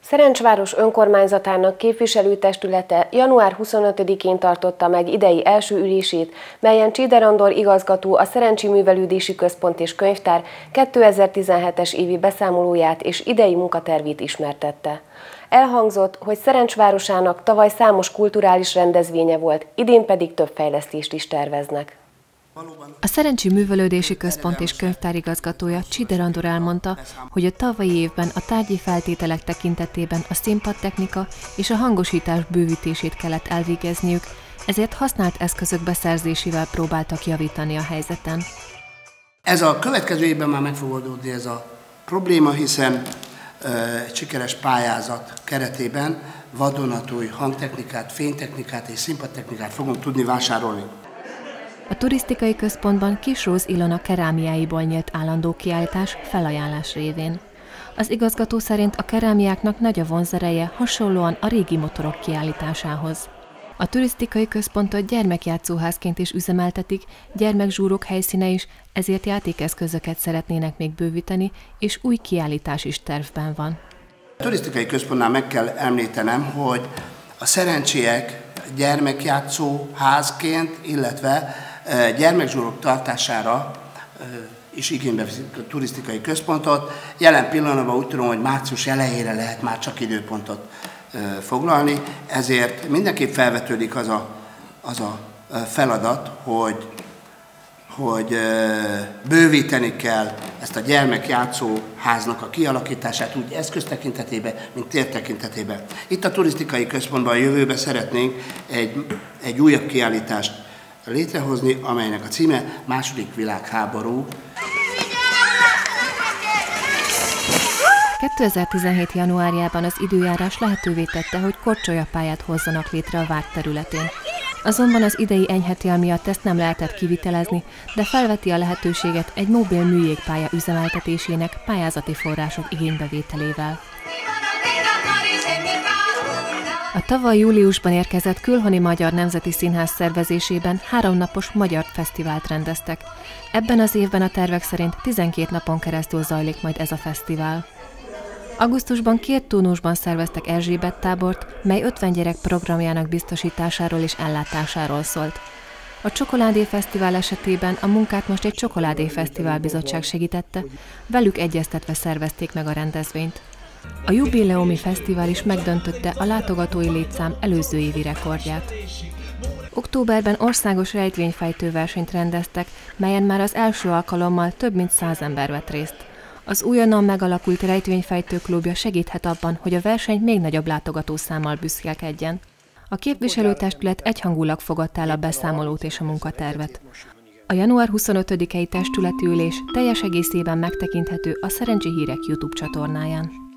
Szerencsváros önkormányzatának képviselőtestülete január 25-én tartotta meg idei első ülését, melyen Csider Andor igazgató a Szerencsi Művelődési Központ és Könyvtár 2017-es évi beszámolóját és idei munkatervét ismertette. Elhangzott, hogy Szerencsvárosának tavaly számos kulturális rendezvénye volt, idén pedig több fejlesztést is terveznek. A Szerencsi Művelődési Központ és Könyvtár igazgatója Csider Andor elmondta, hogy a tavalyi évben a tárgyi feltételek tekintetében a színpadtechnika és a hangosítás bővítését kellett elvégezniük, ezért használt eszközök beszerzésével próbáltak javítani a helyzeten. Ez a következő évben már meg fog oldódni ez a probléma, hiszen egy sikeres pályázat keretében vadonatúj hangtechnikát, fénytechnikát és színpadtechnikát fogunk tudni vásárolni. A turisztikai központban Kisróz Ilona kerámiáiból nyílt állandó kiállítás felajánlás révén. Az igazgató szerint a kerámiáknak nagy a vonzereje, hasonlóan a régi motorok kiállításához. A turisztikai központot gyermekjátszóházként is üzemeltetik, gyermekzsúrok helyszíne is, ezért játékeszközöket szeretnének még bővíteni, és új kiállítás is tervben van. A turisztikai központnál meg kell említenem, hogy a szerencsiek gyermekjátszóházként, illetve gyermekzsúrok tartására is igénybe veszik a turisztikai központot. Jelen pillanatban úgy tudom, hogy március elejére lehet már csak időpontot foglalni, ezért mindenképp felvetődik az a feladat, hogy bővíteni kell ezt a gyermekjátszóháznak a kialakítását úgy eszköz tekintetében, mint tér tekintetében. Itt a turisztikai központban a jövőben szeretnénk egy újabb kiállítást létrehozni, amelynek a címe II. Világháború. 2017. januárjában az időjárás lehetővé tette, hogy korcsolyapályát hozzanak létre a vár területén. Azonban az idei enyhe tél miatt ezt nem lehetett kivitelezni, de felveti a lehetőséget egy mobil műjégpálya üzemeltetésének pályázati források igénybevételével. A tavaly júliusban érkezett Külhoni Magyar Nemzeti Színház szervezésében 3 napos magyar fesztivált rendeztek. Ebben az évben a tervek szerint 12 napon keresztül zajlik majd ez a fesztivál. Augusztusban 2 tónusban szerveztek Erzsébet tábort, mely 50 gyerek programjának biztosításáról és ellátásáról szólt. A Csokoládé Fesztivál esetében a munkát most egy Csokoládé Fesztivál bizottság segítette, velük egyeztetve szervezték meg a rendezvényt. A jubileumi fesztivál is megdöntötte a látogatói létszám előző évi rekordját. Októberben országos rejtvényfejtő versenyt rendeztek, melyen már az első alkalommal több mint 100 ember vett részt. Az újonnan megalakult rejtvényfejtő klubja segíthet abban, hogy a verseny még nagyobb látogatószámmal büszkélkedjen. A képviselőtestület egyhangulag fogadta el a beszámolót és a munkatervet. A január 25-i testületi ülés teljes egészében megtekinthető a Szerencsi Hírek YouTube csatornáján.